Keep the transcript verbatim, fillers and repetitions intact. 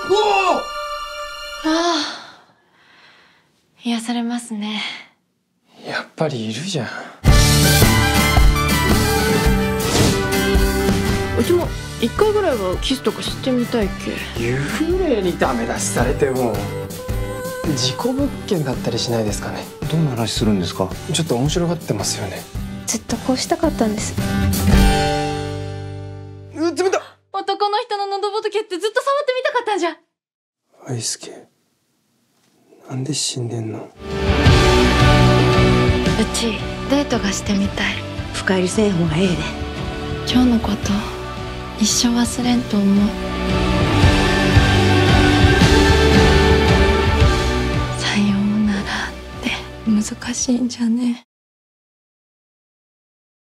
あ、癒されますね。 やっぱりいるじゃん。 うちも一回ぐらいはキスとかしてみたいっけ。 幽霊にダメ出しされても事故物件だったりしないですかね。 どんな話するんですか？ ちょっと面白がってますよね。 ずっとこうしたかったんです。 うっ、冷たっ。 男の人の喉仏ってずっと触ってみたかったんじゃ。 愛介、なんで死んでんの？ うちデートがしてみたい。 深入りせん方がええで。 今日のこと一生忘れんと思う。さようならって難しいんじゃね。